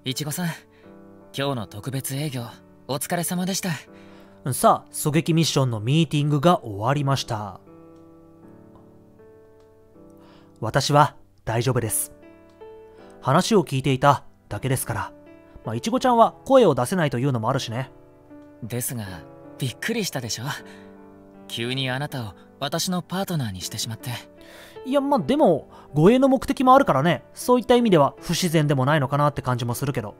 いちごさん、今日の特別営業お疲れ様でした。 さあ、狙撃ミッションのミーティングが終わりました。私は大丈夫です。話を聞いていただけですから。いちごちゃんは声を出せないというのもあるしね。 ですが、びっくりしたでしょ。急にあなたを私のパートナーにしてしまって。 いや、でも、護衛の目的もあるからね。そういった意味では不自然でもないのかなって感じもするけど。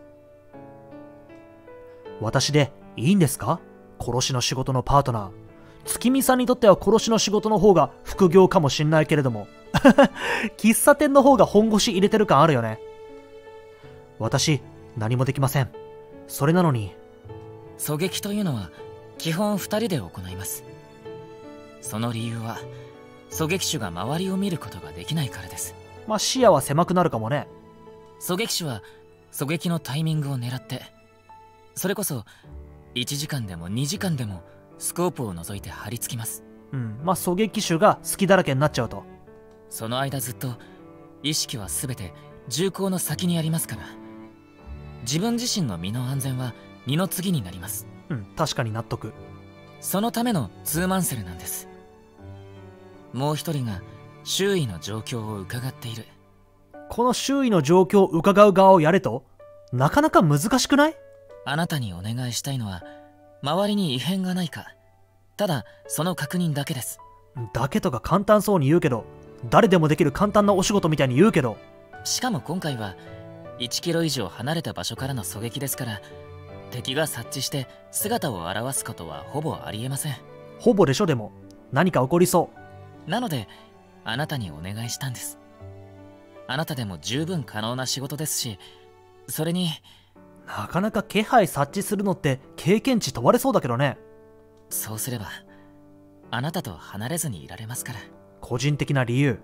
私でいいんですか？殺しの仕事のパートナー。月見さんにとっては殺しの仕事の方が副業かもしんないけれども。喫茶店の方が本腰入れてる感あるよね。私、何もできません。それなのに。 狙撃というのは基本2人で行います。その理由は、狙撃手が周りを見ることができないからです。 視野は狭くなるかもね。 狙撃手は狙撃のタイミングを狙って、それこそ1時間でも2時間でもスコープを覗いて張り付きます。 狙撃手が隙だらけになっちゃうと。 その間ずっと意識は全て銃口の先にありますから、自分自身の身の安全は二の次になります。 確かに納得。 そのためのツーマンセルなんです。もう一人が周囲の状況を伺っている。 この周囲の状況を伺う側をやれと？なかなか難しくない？ あなたにお願いしたいのは、周りに異変がないか、ただその確認だけです。 だけとか簡単そうに言うけど、誰でもできる簡単なお仕事みたいに言うけど。 しかも今回は1キロ以上離れた場所からの狙撃ですから、敵が察知して姿を現すことはほぼありえません。 ほぼでしょ。でも何か起こりそう。 なのであなたにお願いしたんです。あなたでも十分可能な仕事ですし、それになかなか気配察知するのって経験値問われそうだけどね。 そうすればあなたと離れずにいられますから。 個人的な理由。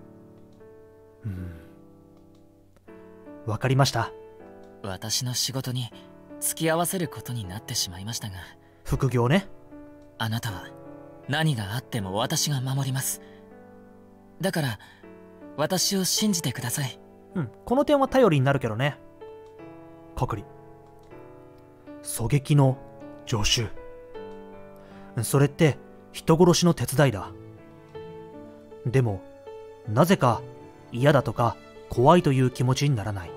わかりました。 私の仕事に付き合わせることになってしまいましたが。 副業ね。 あなたは何があっても私が守ります。だから私を信じてください。 この点は頼りになるけどね。隔離。狙撃の助手。それって人殺しの手伝いだ。でもなぜか嫌だとか怖いという気持ちにならない。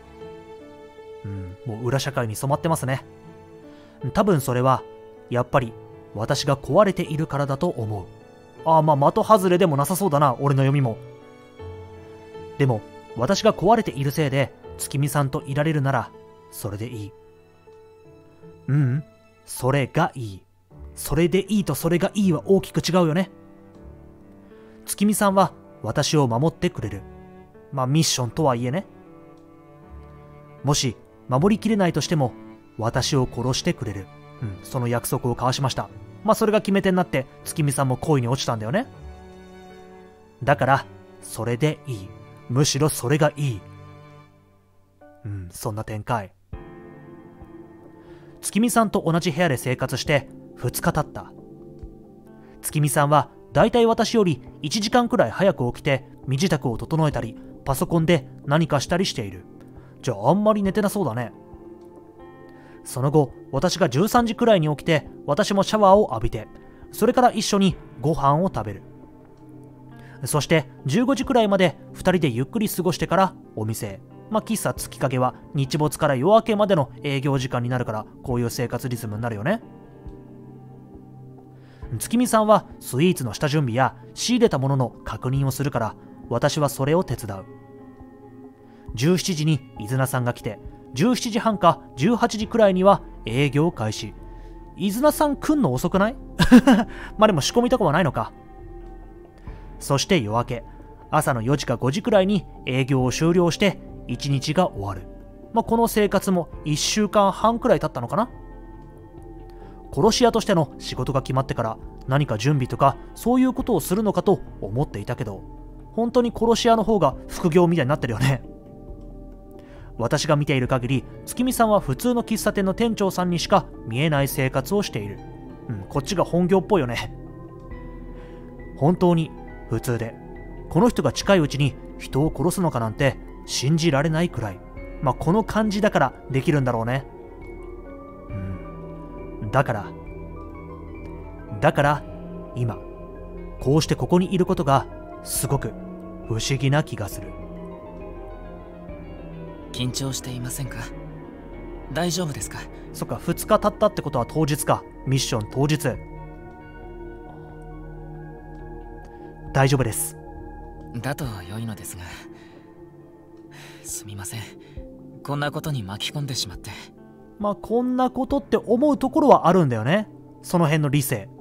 もう裏社会に染まってますね。多分それはやっぱり私が壊れているからだと思う。的外れでもなさそうだな、俺の読みも。でも私が壊れているせいで月見さんといられるならそれでいい。それがいい。それでいいとそれがいいは大きく違うよね。月見さんは私を守ってくれる。ミッションとはいえね。もし守りきれないとしても私を殺してくれる。その約束を交わしました。それが決め手になって月見さんも恋に落ちたんだよね。だからそれでいい。むしろそれがいい。そんな展開。月見さんと同じ部屋で生活して2日経った。月見さんはだいたい私より1時間くらい早く起きて身支度を整えたりパソコンで何かしたりしている。じゃああんまり寝てなそうだね。その後私が13時くらいに起きて私もシャワーを浴びて、それから一緒にご飯を食べる。そして15時くらいまで2人でゆっくり過ごしてからお店へ。喫茶月影は日没から夜明けまでの営業時間になるから、こういう生活リズムになるよね。月見さんはスイーツの下準備や仕入れたものの確認をするから、私はそれを手伝う。17時に伊豆名さんが来て、17時半か18時くらいには営業開始。伊豆名さん来んの遅くない？でも仕込みとかはないのか。そして夜明け、朝の4時か5時くらいに営業を終了して1日が終わる。この生活も1週間半くらい経ったのかな。殺し屋としての仕事が決まってから何か準備とかそういうことをするのかと思っていたけど、本当に殺し屋の方が副業みたいになってるよね。私が見ている限り月見さんは普通の喫茶店の店長さんにしか見えない生活をしている。こっちが本業っぽいよね。本当に普通で、この人が近いうちに人を殺すのかなんて信じられないくらい。 まあこの感じだからできるんだろうね。だから今こうしてここにいることがすごく不思議な気がする。 緊張していませんか？大丈夫ですか？ そっか、2日経ったってことは当日か。ミッション当日。大丈夫です。 だと良いのですが、すみません、こんなことに巻き込んでしまって。 まあこんなことって思うところはあるんだよね、その辺の理性。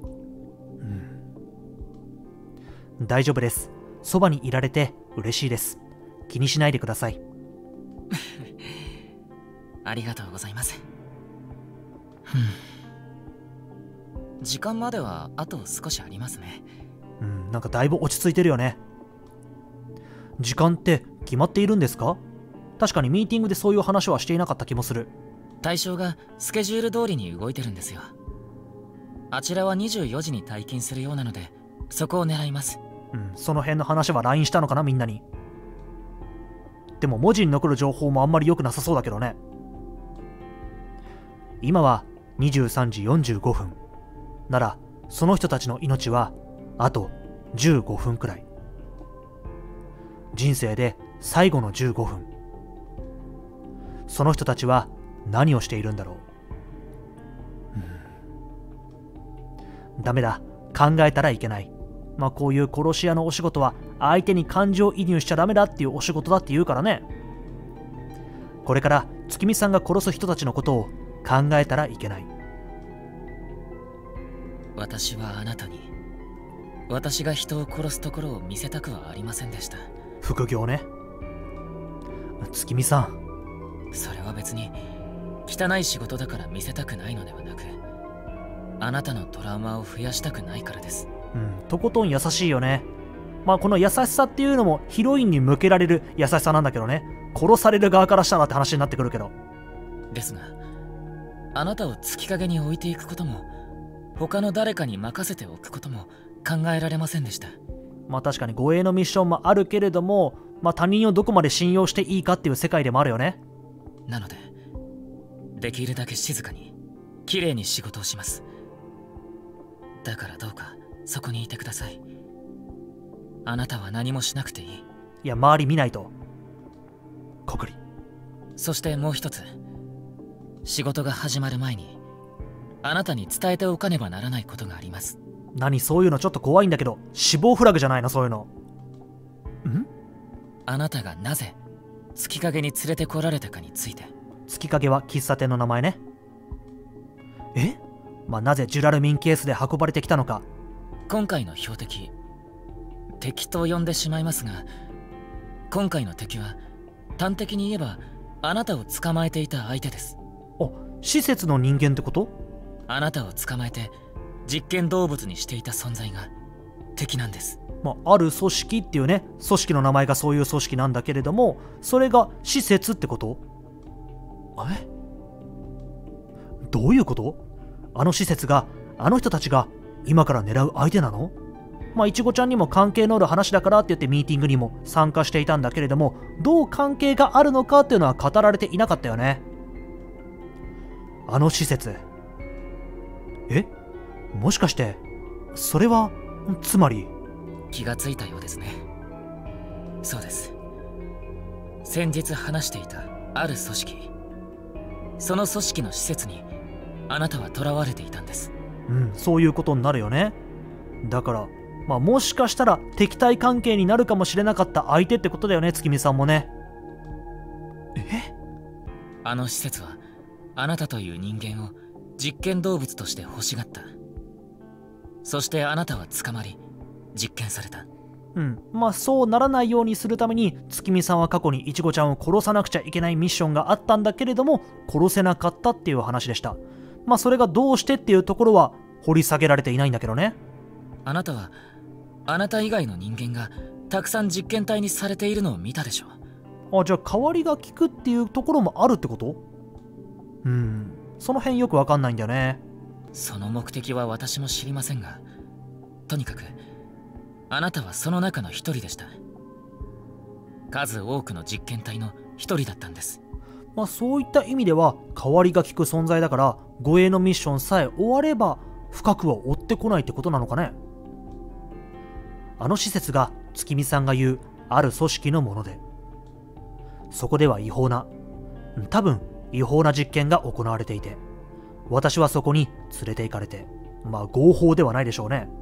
大丈夫です。そばにいられて嬉しいです。気にしないでください。 ありがとうございます。時間まではあと少しありますね。 なんかだいぶ落ち着いてるよね。時間って決まっているんですか？確かにミーティングでそういう話はしていなかった気もする。 対象がスケジュール通りに動いてるんですよ。あちらは24時に退勤するようなので、そこを狙います。 その辺の話は LINE したのかな、みんなに。でも文字に残る情報もあんまり良くなさそうだけどね。今は23時45分なら、その人たちの命はあと15分くらい。人生で最後の15分。その人たちは何をしているんだろう。ダメだ、考えたらいけない。まあこういう殺し屋のお仕事は相手に感情移入しちゃダメだっていうお仕事だって言うからね。これから月見さんが殺す人たちのことを考えたらいけない。 私はあなたに、私が人を殺すところを見せたくはありませんでした。 副業ね。月見さん、 それは別に汚い仕事だから見せたくないのではなく、あなたのトラウマを増やしたくないからです。 とことん優しいよね。まあこの優しさっていうのもヒロインに向けられる優しさなんだけどね。殺される側からしたらって話になってくるけど。 ですが、あなたを月影に置いていくことも、他の誰かに任せておくことも考えられませんでした。 まあ確かに護衛のミッションもあるけれども、まあ他人をどこまで信用していいかっていう世界でもあるよね。 なので、できるだけ静かに、綺麗に仕事をします。だからどうかそこにいてください。あなたは何もしなくていい。 いや、周り見ないと。国理。 そしてもう一つ、仕事が始まる前にあなたに伝えておかねばならないことがあります。 何、そういうのちょっと怖いんだけど、死亡フラグじゃないの、そういうの。 あなたがなぜ月影に連れてこられたかについて。 月影は喫茶店の名前ね。まあなぜジュラルミンケースで運ばれてきたのか。 今回の標的、敵と呼んでしまいますが、今回の敵は端的に言えばあなたを捕まえていた相手です。 施設の人間ってこと？ あなたを捕まえて実験動物にしていた存在が敵なんです。 まあ、ある組織っていうね、組織の名前がそういう組織なんだけれども、それが施設ってこと？どういうこと？あの施設が、あの人たちが今から狙う相手なの？まあ、いちごちゃんにも関係のある話だからって言ってミーティングにも参加していたんだけれども、どう関係があるのかっていうのは語られていなかったよね。あの施設。もしかして、それは、つまり。 気がついたようですね。そうです。先日話していたある組織。その組織の施設にあなたは囚われていたんです。 そういうことになるよね。だから、まあもしかしたら敵対関係になるかもしれなかった相手ってことだよね、月見さんもね。 あの施設はあなたという人間を実験動物として欲しがった。そしてあなたは捕まり実験された。 まあそうならないようにするために月見さんは過去にいちごちゃんを殺さなくちゃいけないミッションがあったんだけれども、殺せなかったっていう話でした。まあそれがどうしてっていうところは掘り下げられていないんだけどね。 あなたはあなた以外の人間がたくさん実験体にされているのを見たでしょ。 じゃあ代わりが利くっていうところもあるってこと？その辺よくわかんないんだよね。 その目的は私も知りませんが、とにかくあなたはその中の一人でした。数多くの実験体の一人だったんです。 まあそういった意味では代わりが利く存在だから、護衛のミッションさえ終われば深くは追ってこないってことなのかね。あの施設が月見さんが言うある組織のもので、そこでは多分違法な実験が行われていて、私はそこに連れて行かれて、まあ合法ではないでしょうね。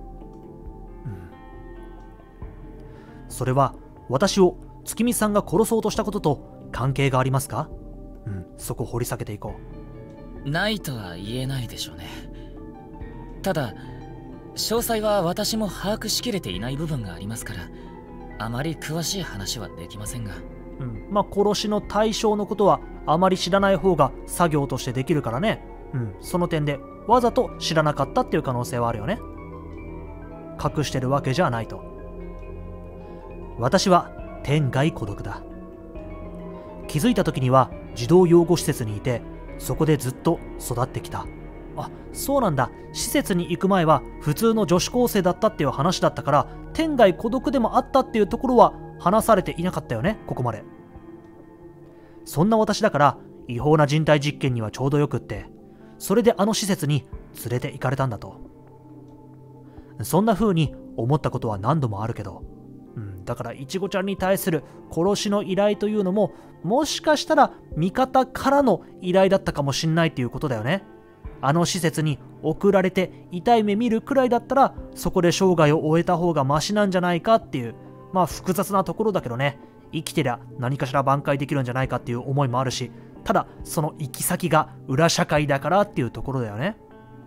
それは私を月見さんが殺そうとしたことと関係がありますか？そこ掘り下げていこう。ないとは言えないでしょうね。ただ詳細は私も把握しきれていない部分がありますから、あまり詳しい話はできませんが、 まあ殺しの対象のことはあまり知らない方が作業としてできるからね。その点でわざと知らなかったっていう可能性はあるよね。隠してるわけじゃないと。私は天涯孤独だ。気づいた時には児童養護施設にいて、そこでずっと育ってきた。あ、そうなんだ。施設に行く前は普通の女子高生だったっていう話だったから、天涯孤独でもあったっていうところは話されていなかったよね、ここまで。そんな私だから違法な人体実験にはちょうどよくって、それであの施設に連れて行かれたんだと。そんな風に思ったことは何度もあるけど、だからいちごちゃんに対する殺しの依頼というのも、もしかしたら味方からの依頼だったかもしんないっていうことだよね。あの施設に送られて痛い目見るくらいだったら、そこで生涯を終えた方がマシなんじゃないかっていう、まあ複雑なところだけどね。生きてりゃ何かしら挽回できるんじゃないかっていう思いもあるし、ただその行き先が裏社会だからっていうところだよね。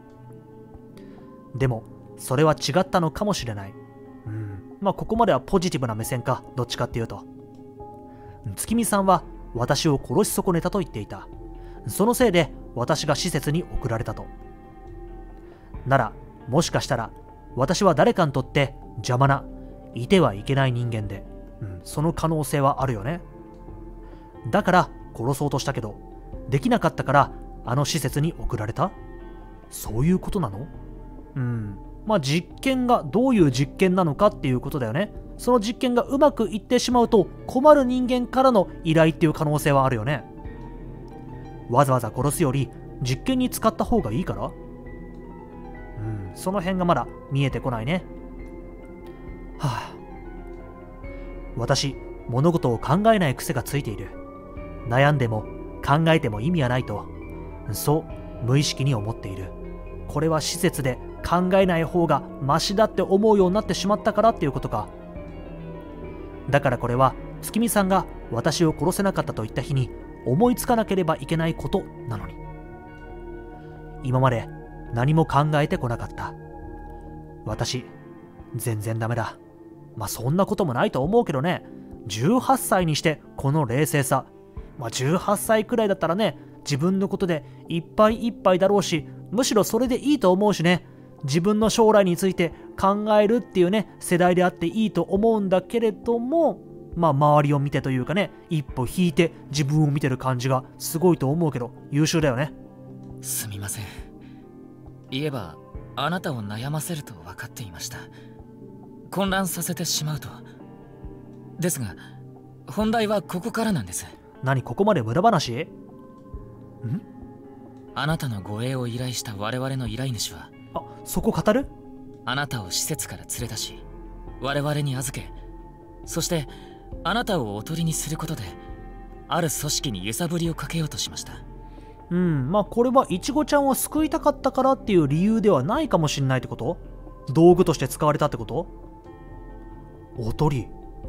でもそれは違ったのかもしれない。まあここまではポジティブな目線か、どっちかっていうと。月見さんは私を殺し損ねたと言っていた。そのせいで私が施設に送られたと。ならもしかしたら私は誰かにとって邪魔な、いてはいけない人間で、その可能性はあるよね。だから殺そうとしたけどできなかったからあの施設に送られた。そういうことなの？まあ実験がどういう実験なのかっていうことだよね。その実験がうまくいってしまうと困る人間からの依頼っていう可能性はあるよね。わざわざ殺すより実験に使った方がいいから。その辺がまだ見えてこないね。私、物事を考えない癖がついている。悩んでも考えても意味はないと、そう無意識に思っている。これは施設で考えない方がマシだって思うようになってしまったからっていうことか。だからこれは月見さんが私を殺せなかったと言った日に思いつかなければいけないことなのに、今まで何も考えてこなかった。私全然ダメだ。まあそんなこともないと思うけどね。18歳にしてこの冷静さ。18歳くらいだったらね、自分のことでいっぱいいっぱいだろうし、むしろそれでいいと思うしね。自分の将来について考えるっていうね、世代であっていいと思うんだけれども、周りを見てというかね、一歩引いて自分を見てる感じがすごいと思うけど、優秀だよね。 すみません。言えばあなたを悩ませると分かっていました。混乱させてしまうと。ですが本題はここからなんです。 何、ここまで無駄話？ あなたの護衛を依頼した我々の依頼主は、 そこ語る？ あなたを施設から連れ出し我々に預け、そしてあなたをおとりにすることである組織に揺さぶりをかけようとしました。 これはいちごちゃんを救いたかったからっていう理由ではないかもしんないってこと？道具として使われたってこと？おとり。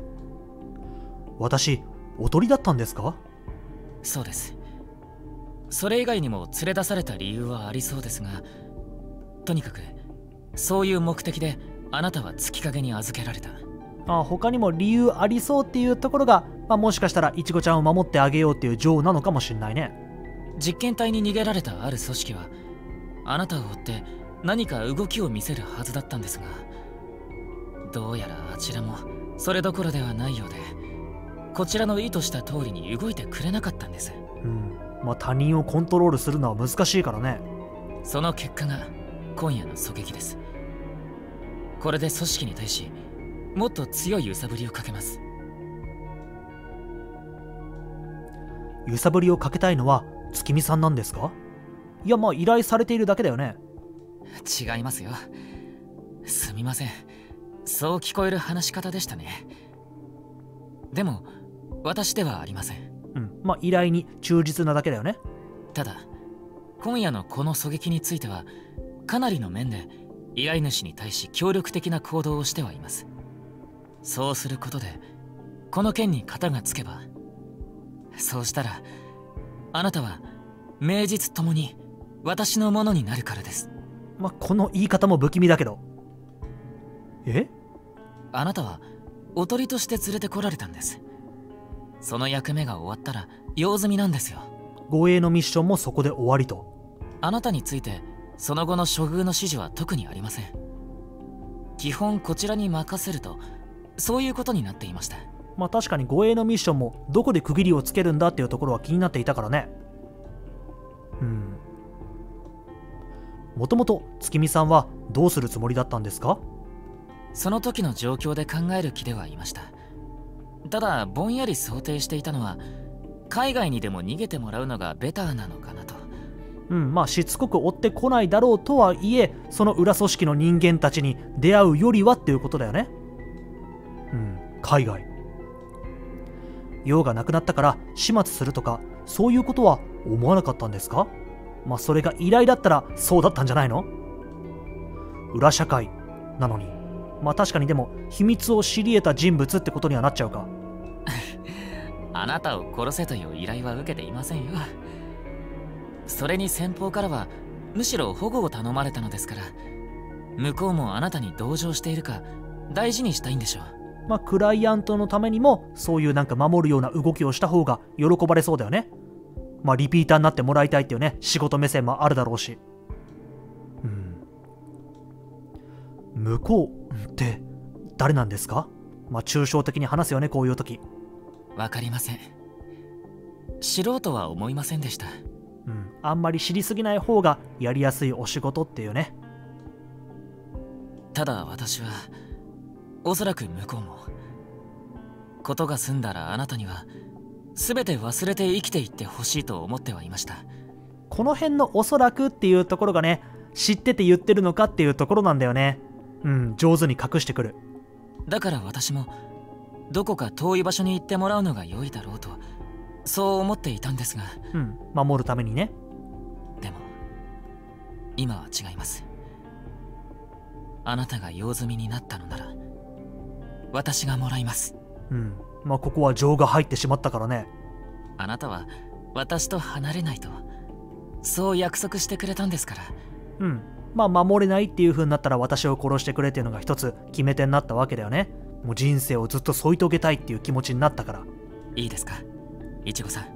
私おとりだったんですか？ そうです。それ以外にも連れ出された理由はありそうですが、とにかくそういう目的であなたは月影に預けられた。 他にも理由ありそうっていうところが、もしかしたらいちごちゃんを守ってあげようっていう情なのかもしんないね。 実験体に逃げられたある組織はあなたを追って何か動きを見せるはずだったんですが、どうやらあちらもそれどころではないようで、こちらの意図した通りに動いてくれなかったんです。 他人をコントロールするのは難しいからね。 その結果が今夜の狙撃です。これで組織に対しもっと強い揺さぶりをかけます。 揺さぶりをかけたいのは月見さんなんですか？いや、まあ依頼されているだけだよね。 違いますよ。すみません。そう聞こえる話し方でしたね。でも私ではありません。 まあ依頼に忠実なだけだよね。 ただ今夜のこの狙撃についてはかなりの面で依頼主に対し協力的な行動をしてはいます。そうすることでこの件に片がつけば、そうしたらあなたは名実ともに私のものになるからです。 まあこの言い方も不気味だけど。 あなたはおとりとして連れてこられたんです。その役目が終わったら用済みなんですよ。 護衛のミッションもそこで終わりと。 あなたについてその後の処遇の指示は特にありません。基本こちらに任せると、そういうことになっていました。 まあ確かに護衛のミッションもどこで区切りをつけるんだっていうところは気になっていたからね。もともと月見さんはどうするつもりだったんですか？ その時の状況で考える気ではいました。ただぼんやり想定していたのは、海外にでも逃げてもらうのがベターなのかなと。 まあしつこく追ってこないだろうとはいえ、その裏組織の人間たちに出会うよりはっていうことだよね。海外。用がなくなったから始末するとか、そういうことは思わなかったんですか？まあそれが依頼だったらそうだったんじゃないの？裏社会なのに。まあ確かに、でも秘密を知り得た人物ってことにはなっちゃうか。 あなたを殺せという依頼は受けていませんよ。それに先方からはむしろ保護を頼まれたのですから、向こうもあなたに同情しているか大事にしたいんでしょう。 まあクライアントのためにもそういうなんか守るような動きをした方が喜ばれそうだよね。まあリピーターになってもらいたいっていうね、仕事目線もあるだろうし。向こうって誰なんですか？まあ抽象的に話すよね、こういう時。 わかりません。素人は思いませんでした。 あんまり知りすぎない方がやりやすいお仕事っていうね。 ただ私は、おそらく向こうも、ことが済んだらあなたには全て忘れて生きていってほしいと思ってはいました。 この辺のおそらくっていうところがね、知ってて言ってるのかっていうところなんだよね。上手に隠してくる。 だから私もどこか遠い場所に行ってもらうのが良いだろうと、そう思っていたんですが。 守るためにね。 でも今は違います。あなたが用済みになったのなら私がもらいます。 まあここは情が入ってしまったからね。 あなたは私と離れないと、そう約束してくれたんですから。 まあ守れないっていう風になったら私を殺してくれっていうのが一つ決め手になったわけだよね。もう人生をずっと添い遂げたいっていう気持ちになったから。 いいですか、いちごさん。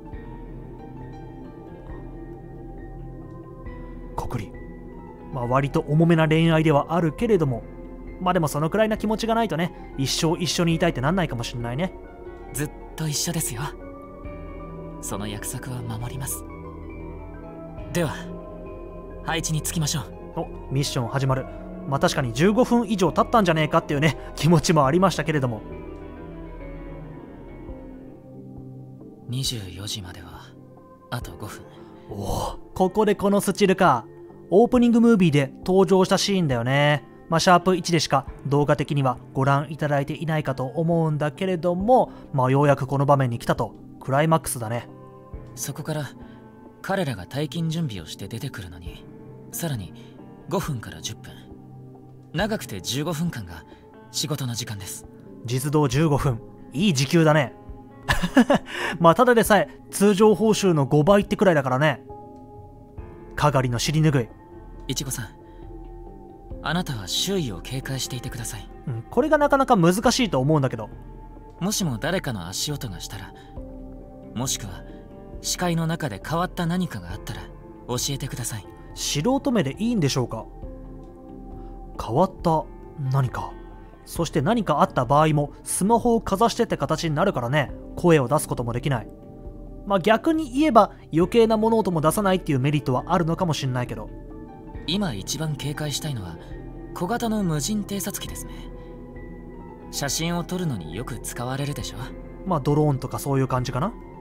コクリ。まあ割と重めな恋愛ではあるけれども、まあでもそのくらいな気持ちがないとね、一生一緒にいたいってなんないかもしれないね。 ずっと一緒ですよ。その約束は守ります。では配置につきましょう。 ミッション始まる。まあ確かに15分以上経ったんじゃねえかっていうね、気持ちもありましたけれども。 24時まではあと5分。 ここでこのスチルか。オープニングムービーで登場したシーンだよね。まあシャープ1でしか動画的にはご覧いただいていないかと思うんだけれども、まあようやくこの場面に来たと。クライマックスだね。 そこから彼らが退勤準備をして出てくるのに、さらに5分から10分、長くて15分間が仕事の時間です。 実動15分、いい時給だね。まあただでさえ通常報酬の5倍ってくらいだからね。かがりの尻拭い。 いちごさん、あなたは周囲を警戒していてください。 これがなかなか難しいと思うんだけど。 もしも誰かの足音がしたら、もしくは視界の中で変わった何かがあったら教えてください。 素人目でいいんでしょうか？変わった何か。そして何かあった場合もスマホをかざしてって形になるからね、声を出すこともできない。まあ逆に言えば余計な物音も出さないっていうメリットはあるのかもしれないけど。 今一番警戒したいのは小型の無人偵察機ですね。写真を撮るのによく使われるでしょ。 まあドローンとかそういう感じかな。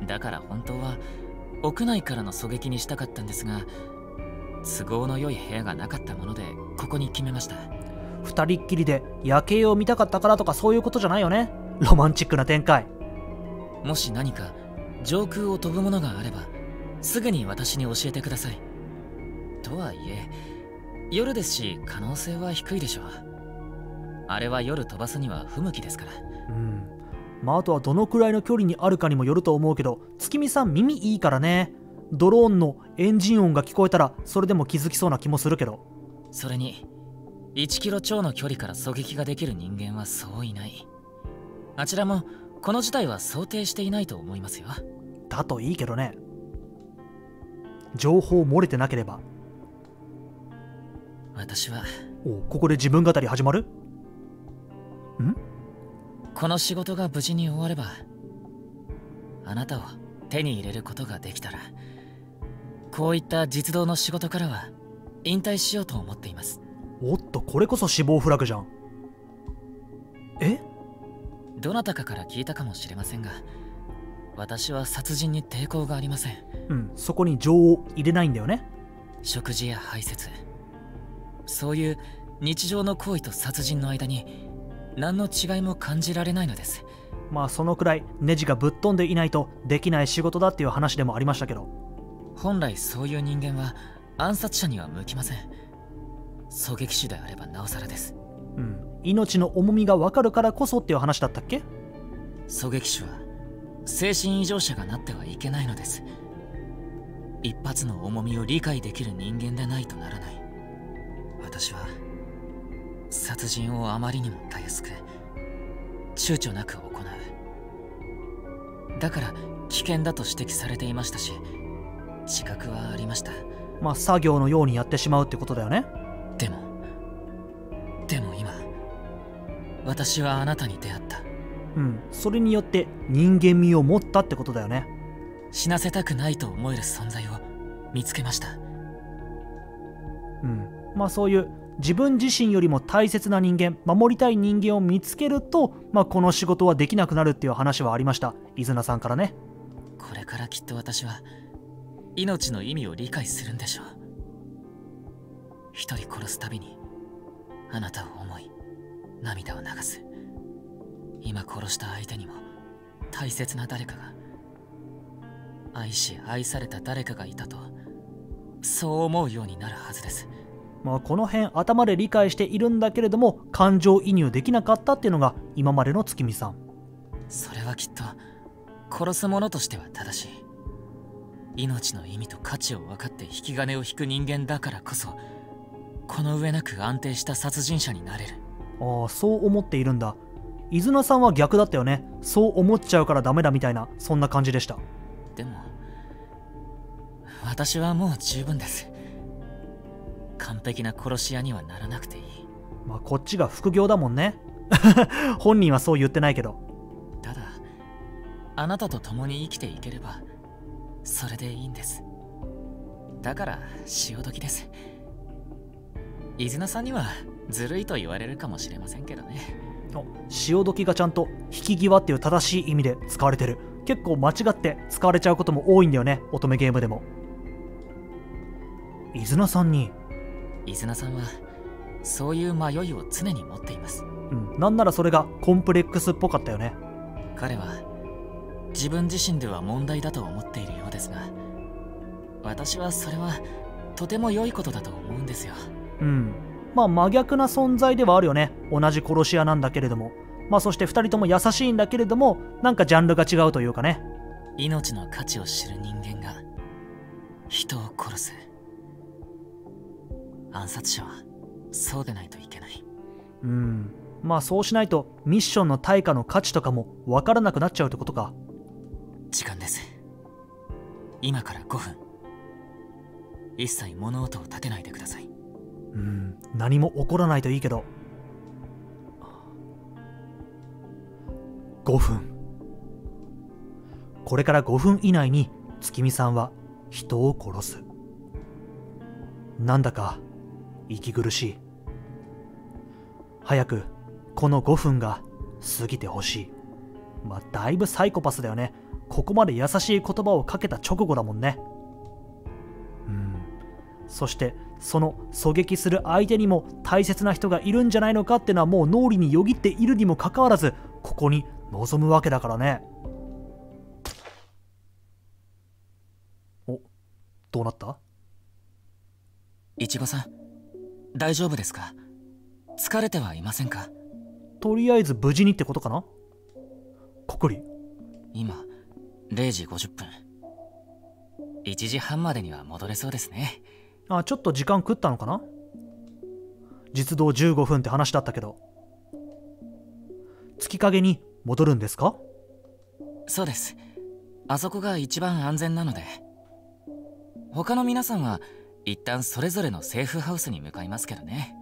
だから本当は屋内からの狙撃にしたかったんですが、都合の良い部屋がなかったものでここに決めました。 二人っきりで夜景を見たかったからとかそういうことじゃないよね。ロマンチックな展開。 もし何か上空を飛ぶものがあればすぐに私に教えてください。とはいえ夜ですし可能性は低いでしょう。あれは夜飛ばすには不向きですから。 まああとはどのくらいの距離にあるかにもよると思うけど、月見さん耳いいからね。ドローンのエンジン音が聞こえたらそれでも気づきそうな気もするけど。 それに1キロ超の距離から狙撃ができる人間はそういない。あちらもこの事態は想定していないと思いますよ。 だといいけどね。情報漏れてなければ。 私はここで自分語り始まる？ この仕事が無事に終わればあなたを手に入れることができたら、こういった実動の仕事からは引退しようと思っています。 おっと、これこそ死亡フラグじゃん。 どなたかから聞いたかもしれませんが、私は殺人に抵抗がありません。 そこに情を入れないんだよね。 食事や排泄、そういう日常の行為と殺人の間に何の違いも感じられないのです。 まあそのくらいネジがぶっ飛んでいないとできない仕事だっていう話でもありましたけど、 本来そういう人間は暗殺者には向きません。狙撃手であればなおさらです。 命の重みが分かるからこそっていう話だったっけ？ 狙撃手は精神異常者がなってはいけないのです。一発の重みを理解できる人間でないとならない。私は殺人をあまりにもたやすく躊躇なく行う。だから危険だと指摘されていましたし、自覚はありました。 まあ作業のようにやってしまうってことだよね。 でも今私はあなたに出会った。 それによって人間味を持ったってことだよね。 死なせたくないと思える存在を見つけました。 まあそういう自分自身よりも大切な人間、守りたい人間を見つけると、この仕事はできなくなるっていう話はありました、伊豆名さんからね。 これからきっと私は命の意味を理解するんでしょう。一人殺すたびにあなたを思い涙を流す。今殺した相手にも大切な誰かが、愛し愛された誰かがいたと、そう思うようになるはずです。 この辺頭で理解しているんだけれども感情移入できなかったっていうのが今までの月見さん。 それはきっと殺す者としては正しい。命の意味と価値を分かって引き金を引く人間だからこそ、この上なく安定した殺人者になれる。 そう思っているんだ。伊豆名さんは逆だったよね。そう思っちゃうからダメだみたいな、そんな感じでした。 でも私はもう十分です。完璧な殺し屋にはならなくていい。 こっちが副業だもんね。本人はそう言ってないけど。 ただあなたと共に生きていければそれでいいんです。だから潮時です。伊豆名さんにはずるいと言われるかもしれませんけどね。 潮時がちゃんと引き際っていう正しい意味で使われてる。結構間違って使われちゃうことも多いんだよね、乙女ゲームでも。伊豆名さんに。 伊豆名さんはそういう迷いを常に持っています。 なんならそれがコンプレックスっぽかったよね。 彼は自分自身では問題だと思っているようですが、私はそれはとても良いことだと思うんですよ。 真逆な存在ではあるよね。同じ殺し屋なんだけれども、そして2人とも優しいんだけれども、なんかジャンルが違うというかね。 命の価値を知る人間が人を殺す。暗殺者はそうでないといけない。 そうしないとミッションの対価の価値とかも分からなくなっちゃうってことか。 時間です。今から5分。一切物音を立てないでください。 何も起こらないといいけど。5分。これから5分以内に月見さんは人を殺す。なんだか息苦しい。早くこの5分が過ぎてほしい。だいぶサイコパスだよね。 ここまで優しい言葉をかけた直後だもんね。そしてその狙撃する相手にも大切な人がいるんじゃないのかってのはもう脳裏によぎっているにもかかわらず、ここに臨むわけだからね。お、どうなった？ いちごさん、大丈夫ですか？疲れてはいませんか？ とりあえず無事にってことかな。コクリ、 今0時50分。1時半までには戻れそうですね。 あ、ちょっと時間食ったのかな。実動15分って話だったけど、月影に戻るんですか？ そうです。あそこが一番安全なので。他の皆さんは一旦それぞれのセーフハウスに向かいますけどね。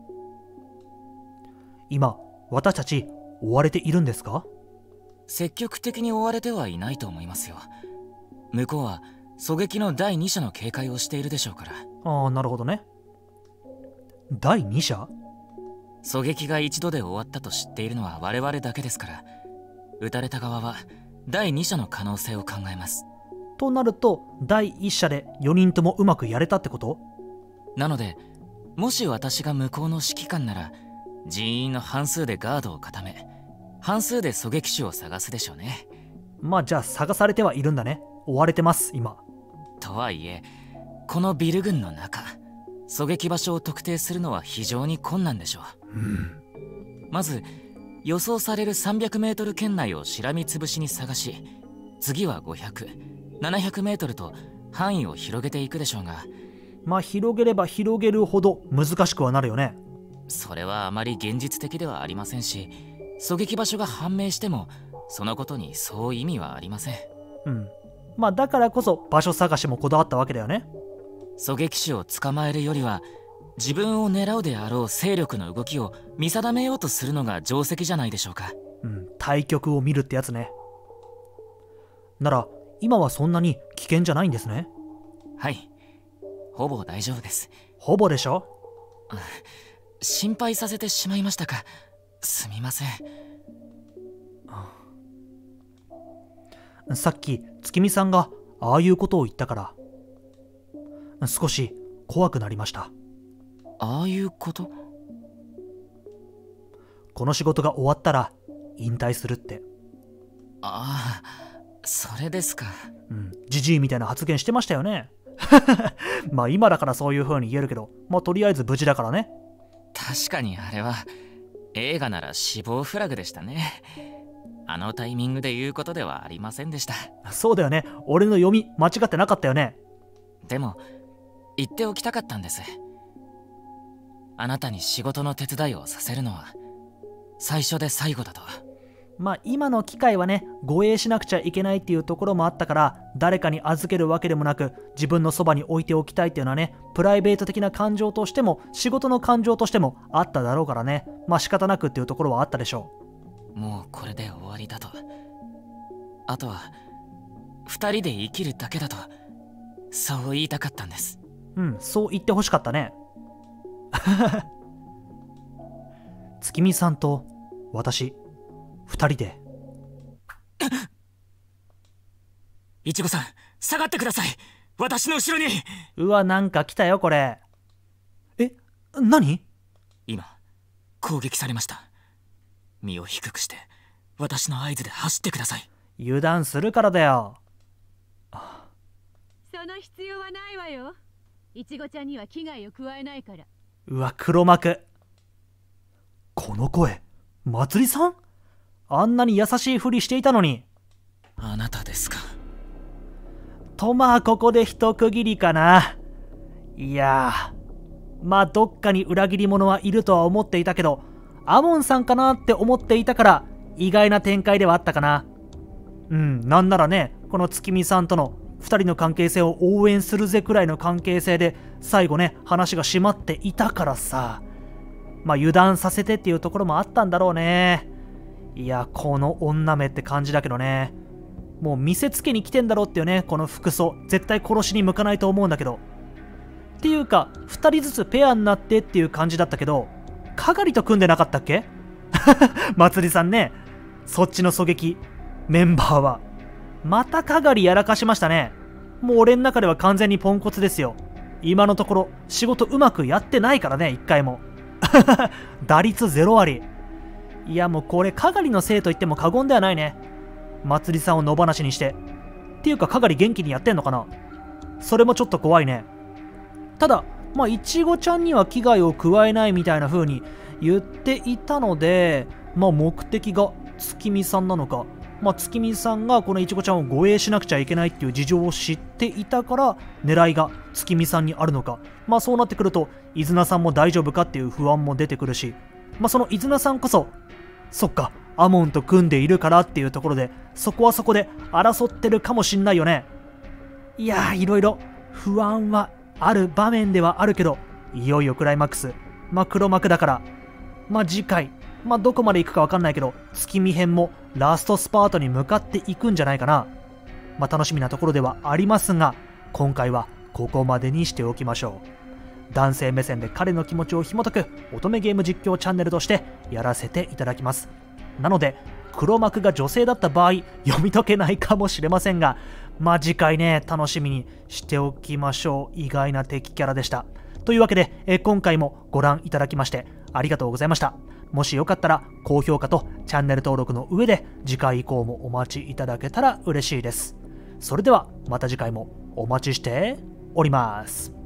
今私たち追われているんですか？ 積極的に追われてはいないと思いますよ。向こうは狙撃の第2射の警戒をしているでしょうから。 ああ、なるほどね。第2射？ 狙撃が一度で終わったと知っているのは我々だけですから、撃たれた側は第2射の可能性を考えます。 となると第1射で4人ともうまくやれたってこと？ なので、もし私が向こうの指揮官なら、人員の半数でガードを固め、半数で狙撃手を探すでしょうね。 まあじゃあ探されてはいるんだね。追われてます今。 とはいえ、このビル群の中、狙撃場所を特定するのは非常に困難でしょう。まず予想される300メートル圏内をしらみつぶしに探し、次は500、700メートルと範囲を広げていくでしょうが、 まあ広げれば広げるほど難しくはなるよね。 それはあまり現実的ではありませんし、狙撃場所が判明してもそのことにそう意味はありません。 まあだからこそ場所探しもこだわったわけだよね。 狙撃手を捕まえるよりは、自分を狙うであろう勢力の動きを見定めようとするのが定石じゃないでしょうか。 対局を見るってやつね。なら今はそんなに危険じゃないんですね。 はい、ほぼ大丈夫です。 ほぼでしょ。 心配させてしまいましたか。すみません。 さっき月見さんがああいうことを言ったから少し怖くなりました。 ああいうこと？ この仕事が終わったら引退するって。 ああ、それですか。 ジジイみたいな発言してましたよね。まあ今だからそういう風に言えるけど、まあとりあえず無事だからね。 確かにあれは映画なら死亡フラグでしたね。あのタイミングで言うことではありませんでした。 そうだよね。俺の読み間違ってなかったよね。 でも言っておきたかったんです。あなたに仕事の手伝いをさせるのは最初で最後だと。 まあ今の機会はね、護衛しなくちゃいけないっていうところもあったから、誰かに預けるわけでもなく自分のそばに置いておきたいっていうのはね、プライベート的な感情としても仕事の感情としてもあっただろうからね。まあ仕方なくっていうところはあったでしょう。 もうこれで終わりだと。あとは2人で生きるだけだと、そう言いたかったんです。 そう言ってほしかったね。月見さんと私2人で。 いちごさん、下がってください。私の後ろに。 うわ、なんか来たよこれ。何？ 今攻撃されました。身を低くして私の合図で走ってください。 油断するからだよ。 その必要はないわよ。いちごちゃんには危害を加えないから。 うわ、黒幕。この声、まつりさん？あんなに優しいふりしていたのに。 あなたですか。 と、まあここで一区切りかな。いやまあどっかに裏切り者はいるとは思っていたけど、アモンさんかなって思っていたから意外な展開ではあったかな。なんならね、この月見さんとの2人の関係性を応援するぜくらいの関係性で最後ね、話が締まっていたからさ、まあ油断させてっていうところもあったんだろうね。いや、この女目って感じだけどね、もう見せつけに来てんだろうっていうね、この服装絶対殺しに向かないと思うんだけど、っていうか2人ずつペアになってっていう感じだったけど、かがりと組んでなかったっけ？まつりさんね、そっちの狙撃メンバーは。 またかがりやらかしましたね。もう俺の中では完全にポンコツですよ。今のところ仕事うまくやってないからね、一回も。打率0割。いやもうこれかがりのせいと言っても過言ではないね。まつりさんを野放しにして。っていうかかがり元気にやってんのかな。それもちょっと怖いね。ただまあいちごちゃんには危害を加えないみたいな風に言っていたので、まあ目的が月見さんなのか、まあ月見さんがこのいちごちゃんを護衛しなくちゃいけないっていう事情を知っていたから狙いが月見さんにあるのか、まあそうなってくると伊豆名さんも大丈夫かっていう不安も出てくるし、まあその伊豆名さんこそそっかアモンと組んでいるからっていうところでそこはそこで争ってるかもしんないよね。いやーいろいろ不安はある場面ではあるけど、いよいよクライマックス、まあ黒幕だから、まあ次回、まあどこまで行くか分かんないけど月見編もラストスパートに向かっていくんじゃないかな。まあ楽しみなところではありますが、今回はここまでにしておきましょう。男性目線で彼の気持ちを紐解く乙女ゲーム実況チャンネルとしてやらせていただきます。なので黒幕が女性だった場合読み解けないかもしれませんが、まあ次回ね楽しみにしておきましょう。意外な敵キャラでした。というわけで今回もご覧いただきましてありがとうございました。もしよかったら高評価とチャンネル登録の上で次回以降もお待ちいただけたら嬉しいです。それではまた次回もお待ちしております。